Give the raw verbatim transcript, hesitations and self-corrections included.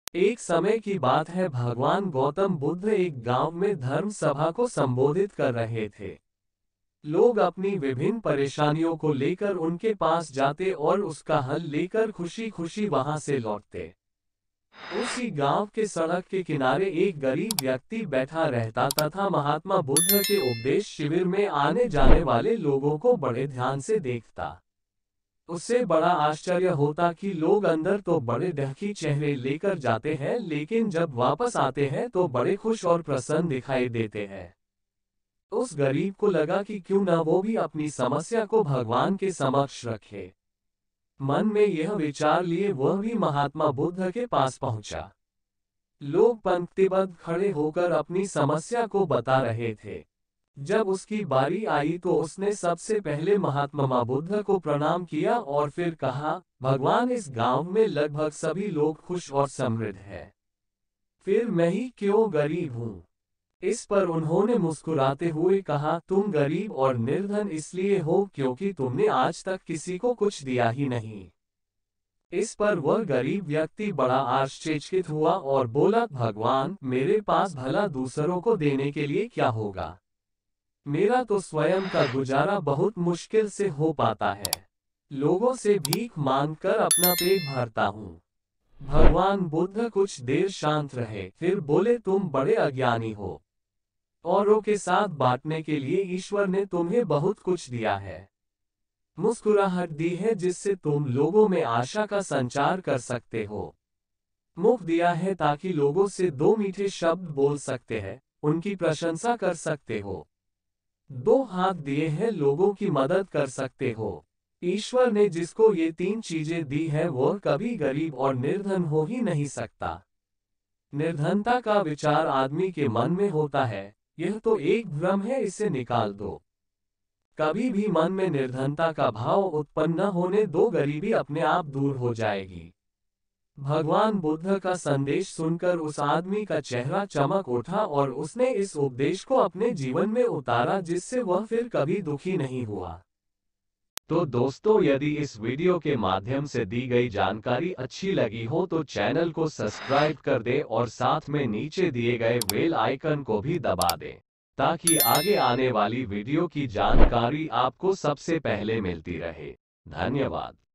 एक समय की बात है, भगवान गौतम बुद्ध एक गांव में धर्म सभा को संबोधित कर रहे थे। लोग अपनी विभिन्न परेशानियों को लेकर उनके पास जाते और उसका हल लेकर खुशी खुशी वहां से लौटते। उसी गांव के सड़क के किनारे एक गरीब व्यक्ति बैठा रहता तथा महात्मा बुद्ध के उपदेश शिविर में आने जाने वाले लोगों को बड़े ध्यान से देखता। उससे बड़ा आश्चर्य होता कि लोग अंदर तो बड़े ढकी चेहरे लेकर जाते हैं, लेकिन जब वापस आते हैं तो बड़े खुश और प्रसन्न दिखाई देते हैं। उस गरीब को लगा कि क्यों न वो भी अपनी समस्या को भगवान के समक्ष रखे। मन में यह विचार लिए वह भी महात्मा बुद्ध के पास पहुंचा। लोग पंक्तिबद्ध खड़े होकर अपनी समस्या को बता रहे थे। जब उसकी बारी आई तो उसने सबसे पहले महात्मा बुद्ध को प्रणाम किया और फिर कहा, भगवान, इस गांव में लगभग सभी लोग खुश और समृद्ध हैं। फिर मैं ही क्यों गरीब हूँ? इस पर उन्होंने मुस्कुराते हुए कहा, तुम गरीब और निर्धन इसलिए हो क्योंकि तुमने आज तक किसी को कुछ दिया ही नहीं। इस पर वह गरीब व्यक्ति बड़ा आश्चर्यचकित हुआ और बोला, भगवान, मेरे पास भला दूसरों को देने के लिए क्या होगा? मेरा तो स्वयं का गुजारा बहुत मुश्किल से हो पाता है। लोगों से भीख मांगकर अपना पेट भरता हूँ। भगवान बुद्ध कुछ देर शांत रहे, फिर बोले, तुम बड़े अज्ञानी हो। औरों के साथ बांटने के लिए ईश्वर ने तुम्हें बहुत कुछ दिया है। मुस्कुराहट दी है जिससे तुम लोगों में आशा का संचार कर सकते हो। मुख दिया है ताकि लोगों से दो मीठे शब्द बोल सकते हैं, उनकी प्रशंसा कर सकते हो। दो हाथ दिए हैं, लोगों की मदद कर सकते हो। ईश्वर ने जिसको ये तीन चीजें दी है वह कभी गरीब और निर्धन हो ही नहीं सकता। निर्धनता का विचार आदमी के मन में होता है, यह तो एक भ्रम है, इसे निकाल दो। कभी भी मन में निर्धनता का भाव उत्पन्न न होने दो, गरीबी अपने आप दूर हो जाएगी। भगवान बुद्ध का संदेश सुनकर उस आदमी का चेहरा चमक उठा और उसने इस उपदेश को अपने जीवन में उतारा, जिससे वह फिर कभी दुखी नहीं हुआ। तो दोस्तों, यदि इस वीडियो के माध्यम से दी गई जानकारी अच्छी लगी हो तो चैनल को सब्सक्राइब कर दे और साथ में नीचे दिए गए बेल आइकन को भी दबा दें, ताकि आगे आने वाली वीडियो की जानकारी आपको सबसे पहले मिलती रहे। धन्यवाद।